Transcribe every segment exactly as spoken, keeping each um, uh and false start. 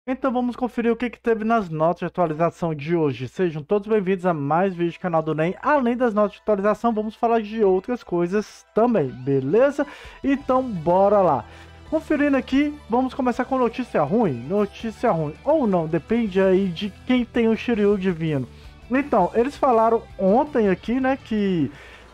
Então vamos conferir o que, que teve nas notas de atualização de hoje. Sejam todos bem-vindos a mais vídeo do canal do NEM. Além das notas de atualização, vamos falar de outras coisas também, beleza? Então bora lá. Conferindo aqui, vamos começar com notícia ruim. Notícia ruim, ou não, depende aí de quem tem o Shiryu Divino. Então, eles falaram ontem aqui, né, que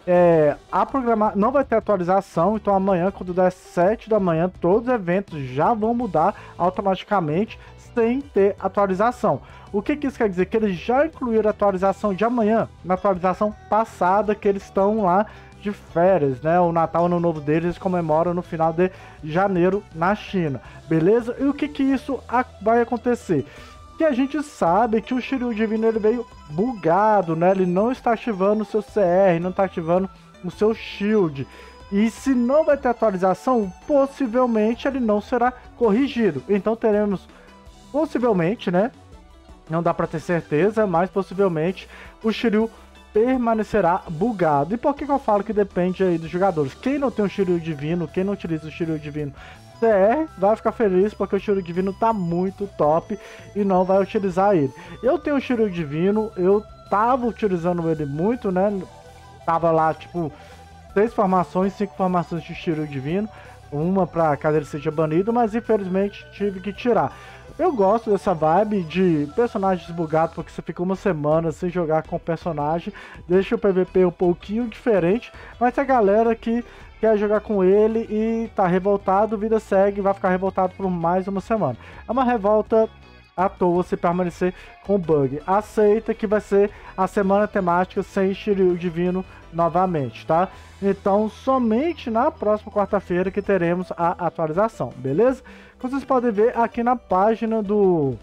é, a programa não vai ter atualização, então amanhã, quando der sete da manhã, todos os eventos já vão mudar automaticamente, sem ter atualização. O que, que isso quer dizer? Que eles já incluíram a atualização de amanhã na atualização passada, que eles estão lá de férias, né? O Natal, Ano Novo deles, eles comemoram no final de janeiro na China, beleza? E o que que isso vai acontecer? Que a gente sabe que o Shiryu Divino ele veio bugado, né? Ele não está ativando o seu C R, não está ativando o seu Shield. E se não vai ter atualização, possivelmente ele não será corrigido. Então teremos, possivelmente, né? Não dá para ter certeza, mas possivelmente o Shiryu permanecerá bugado. E por que, que eu falo que depende aí dos jogadores? Quem não tem o Shiryu Divino, quem não utiliza o Shiryu Divino C R, vai ficar feliz porque o Shiryu Divino tá muito top e não vai utilizar ele. Eu tenho o Shiryu Divino, eu tava utilizando ele muito, né? Tava lá, tipo, seis formações, cinco formações de Shiryu Divino, uma para caso ele seja banido, mas infelizmente tive que tirar. Eu gosto dessa vibe de personagens bugados, porque você fica uma semana sem jogar com o personagem, deixa o P V P um pouquinho diferente, mas a galera que quer jogar com ele e tá revoltado, vida segue, vai ficar revoltado por mais uma semana. É uma revolta à toa se permanecer com o bug. Aceita que vai ser a semana temática sem Shiryu Divino novamente, tá? Então, somente na próxima quarta-feira que teremos a atualização, beleza? Como vocês podem ver aqui na página do...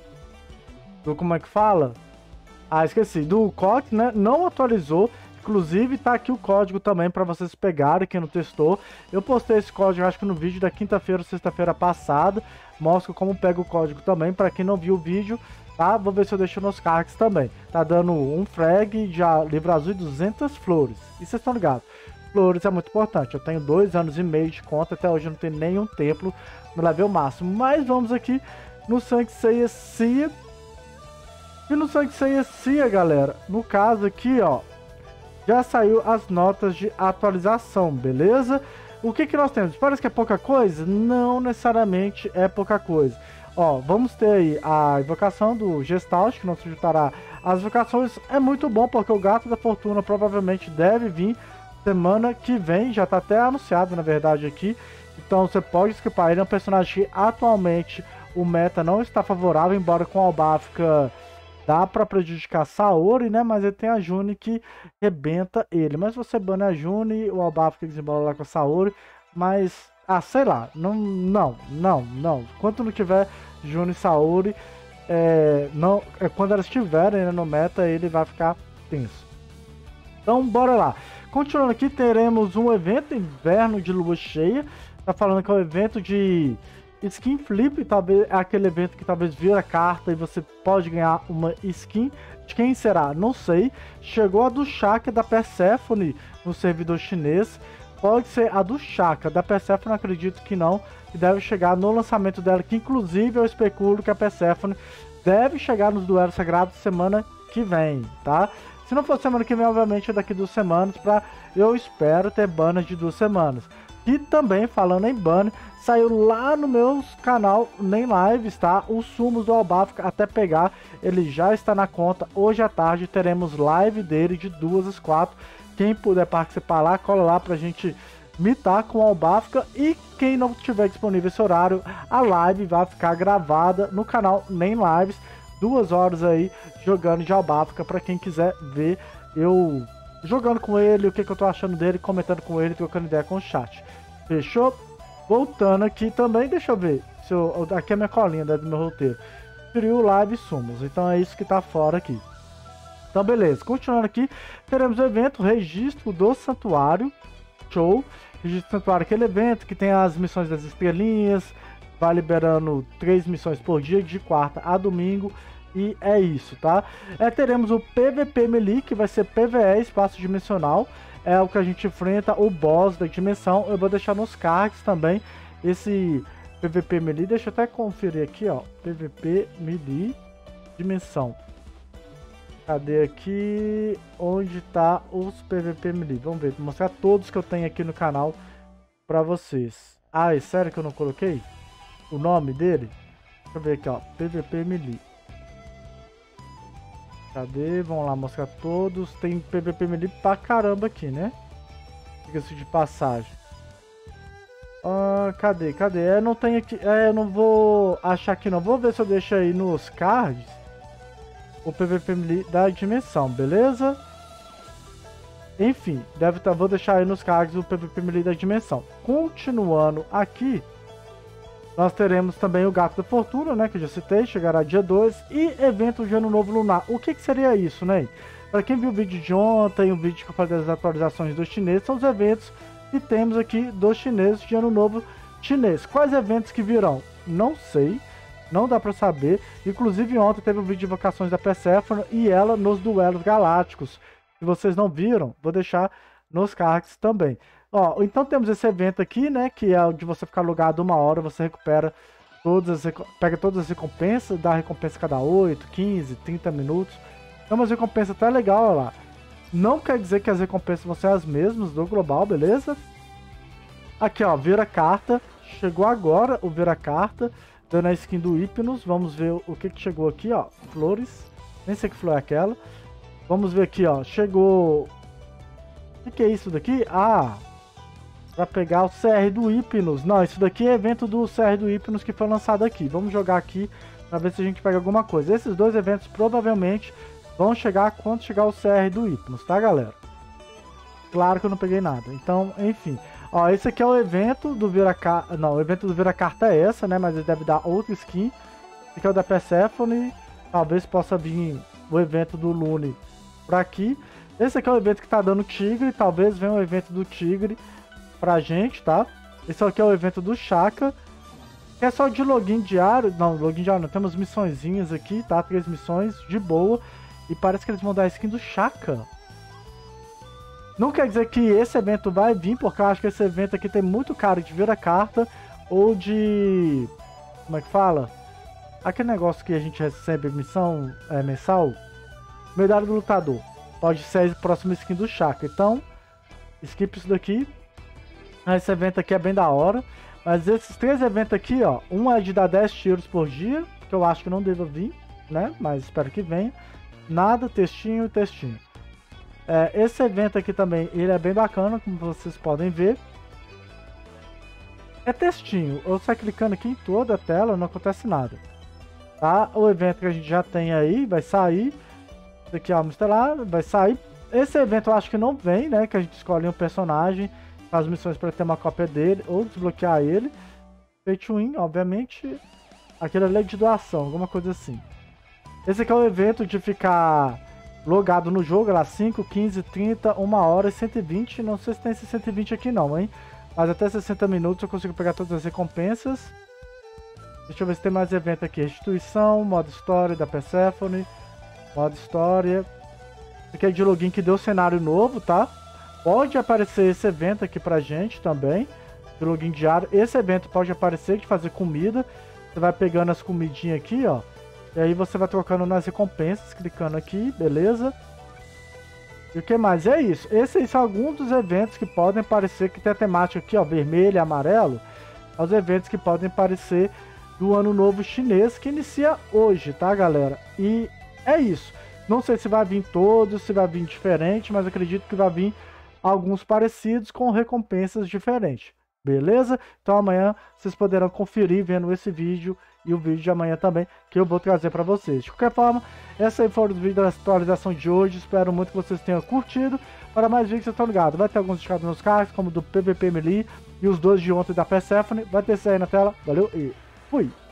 do como é que fala? Ah, esqueci. Do C O D, né? Não atualizou. Inclusive, tá aqui o código também para vocês pegarem, quem não testou. Eu postei esse código, acho que no vídeo da quinta-feira ou sexta-feira passada. Mostro como pega o código também, para quem não viu o vídeo, tá? Vou ver se eu deixo nos cards também. Tá dando um frag de livro azul e duzentas flores. E vocês estão ligados? Flores é muito importante. Eu tenho dois anos e meio de conta, até hoje eu não tenho nenhum templo no level máximo. Mas vamos aqui no Sangue Seiya Cia. E no Sangue Seiya Cia, galera, no caso aqui, ó, já saiu as notas de atualização, beleza? O que que nós temos? Parece que é pouca coisa? Não necessariamente é pouca coisa. Ó, vamos ter aí a invocação do Gestalt, que nos juntará as invocações. É muito bom, porque o Gato da Fortuna provavelmente deve vir semana que vem. Já tá até anunciado, na verdade, aqui. Então você pode escapar. Ele é um personagem que atualmente o meta não está favorável, embora com a Albáfica dá pra prejudicar Saori, né? Mas ele tem a June que rebenta ele. Mas você bane a June, o Albáfica desembola lá com a Saori. Mas, ah, sei lá. Não, não, não, não. Enquanto não tiver June e Saori, é, não, é, quando elas estiverem, né, no meta, ele vai ficar tenso. Então, bora lá. Continuando aqui, teremos um evento inverno de lua cheia. Tá falando que é um evento de skin flip, talvez é aquele evento que talvez vira carta e você pode ganhar uma skin. De quem será? Não sei. Chegou a do Shaka da Persephone no servidor chinês. Pode ser a do Shaka, da Persephone acredito que não. E deve chegar no lançamento dela, que inclusive eu especulo que a Persephone deve chegar nos duelos sagrados semana que vem, tá? Se não for semana que vem, obviamente é daqui duas semanas, pra, eu espero ter banners de duas semanas. E também, falando em banner, saiu lá no meu canal, nem lives, tá? Os sumos do Albáfica até pegar, ele já está na conta. Hoje à tarde teremos live dele de duas às quatro. Quem puder participar lá, cola lá pra gente mitar com o Albáfica. E quem não tiver disponível esse horário, a live vai ficar gravada no canal Nem Lives. Duas horas aí jogando de Albáfica pra quem quiser ver eu jogando com ele, o que, que eu tô achando dele, comentando com ele, trocando ideia com o chat. Fechou? Voltando aqui também, deixa eu ver. Se eu, aqui é a minha colinha, né, do meu roteiro. Shiryu Live Sumos. Então é isso que tá fora aqui. Então beleza. Continuando aqui, teremos o evento Registro do Santuário. Show. Registro do Santuário, aquele evento que tem as missões das estrelinhas. Vai liberando três missões por dia, de quarta a domingo. E é isso, tá? É, teremos o P V P Melee, que vai ser P V E, espaço dimensional. É o que a gente enfrenta o boss da dimensão. Eu vou deixar nos cards também esse P V P Melee, deixa eu até conferir aqui, ó. P V P Melee, dimensão. Cadê aqui? Onde tá os P V P Melee? Vamos ver, vou mostrar todos que eu tenho aqui no canal pra vocês. Ah, é sério que eu não coloquei o nome dele? Deixa eu ver aqui, ó. P V P Melee. Cadê? Vamos lá, mostrar todos. Tem P V P Melee pra caramba aqui, né? Diga-se de passagem. Ah, cadê? Cadê? É, não tem aqui. É, eu não vou achar aqui não. Vou ver se eu deixo aí nos cards o P V P Melee da dimensão, beleza? Enfim, deve estar. Vou deixar aí nos cards o P V P Melee da dimensão. Continuando aqui, nós teremos também o Gato da Fortuna, né? Que eu já citei, chegará dia dois. E evento de Ano Novo Lunar. O que, que seria isso, né? Para quem viu o vídeo de ontem, o vídeo que eu falei das atualizações dos chineses, são os eventos que temos aqui dos chineses de Ano Novo Chinês. Quais eventos que virão? Não sei, não dá para saber. Inclusive ontem teve um vídeo de invocações da Perséfone e ela nos duelos galácticos. Se vocês não viram, vou deixar nos cards também. Ó, então temos esse evento aqui, né, que é o de você ficar logado uma hora, você recupera todas as, pega todas as recompensas, dá recompensa a cada oito, quinze, trinta minutos. É uma recompensa até legal, ó lá. Não quer dizer que as recompensas vão ser as mesmas do global, beleza? Aqui, ó, vira carta. Chegou agora o vira carta, dando a skin do Hypnos. Vamos ver o que que chegou aqui, ó. Flores. Nem sei que flor é aquela. Vamos ver aqui, ó. Chegou... O que que é isso daqui? Ah, pra pegar o C R do Hypnos. Não, isso daqui é evento do C R do Hypnos que foi lançado aqui. Vamos jogar aqui pra ver se a gente pega alguma coisa. Esses dois eventos provavelmente vão chegar quando chegar o C R do Hypnos, tá, galera? Claro que eu não peguei nada. Então, enfim. Ó, esse aqui é o evento do Vira Carta. Não, o evento do Vira Carta é essa, né? Mas ele deve dar outra skin. Esse aqui é o da Perséfone. Talvez possa vir o evento do Lune pra aqui. Esse aqui é o evento que tá dando Tigre. Talvez venha o evento do Tigre pra gente, tá? Esse aqui é o evento do Chaka. Que é só de login diário. Não, login diário não. Temos missõezinhas aqui, tá? Três missões de boa. E parece que eles vão dar a skin do Chaka. Não quer dizer que esse evento vai vir, porque eu acho que esse evento aqui tem muito cara de vira carta ou de... Como é que fala? Aquele negócio que a gente recebe missão é, mensal. Medalha do Lutador. Pode ser a próxima skin do Chaka. Então, skip isso daqui. Esse evento aqui é bem da hora. Mas esses três eventos aqui, ó. Um é de dar dez tiros por dia, que eu acho que não deva vir, né? Mas espero que venha. Nada, textinho e textinho. É, esse evento aqui também, ele é bem bacana, como vocês podem ver. É textinho, eu saio clicando aqui em toda a tela, não acontece nada. Tá? O evento que a gente já tem aí, vai sair. Esse aqui, ó, lá, vai sair. Esse evento eu acho que não vem, né? Que a gente escolhe um personagem, faz missões para ter uma cópia dele, ou desbloquear ele. Pay to win, obviamente. Aquele ali é de doação, alguma coisa assim. Esse aqui é o evento de ficar logado no jogo, lá cinco, quinze, trinta, uma hora e cento e vinte. Não sei se tem esse cento e vinte aqui não, hein? Mas até sessenta minutos eu consigo pegar todas as recompensas. Deixa eu ver se tem mais evento aqui. Restituição, modo história da Perséfone. Modo história. Esse aqui é de login que deu cenário novo, tá? Pode aparecer esse evento aqui pra gente também. De login diário. Esse evento pode aparecer de fazer comida. Você vai pegando as comidinhas aqui, ó. E aí você vai trocando nas recompensas, clicando aqui, beleza? E o que mais? É isso. Esses são alguns dos eventos que podem aparecer, que tem a temática aqui, ó, vermelho e amarelo. Os eventos que podem aparecer do Ano Novo Chinês, que inicia hoje, tá, galera? E é isso. Não sei se vai vir todos, se vai vir diferente, mas acredito que vai vir alguns parecidos com recompensas diferentes. Beleza? Então amanhã vocês poderão conferir vendo esse vídeo e o vídeo de amanhã também, que eu vou trazer para vocês. De qualquer forma, essa aí foi o vídeo da atualização de hoje. Espero muito que vocês tenham curtido. Para mais vídeos, vocês estão ligados. Vai ter alguns indicados nos cards, como do P V P Melee e os dois de ontem da Perséfone. Vai ter isso aí na tela. Valeu e fui!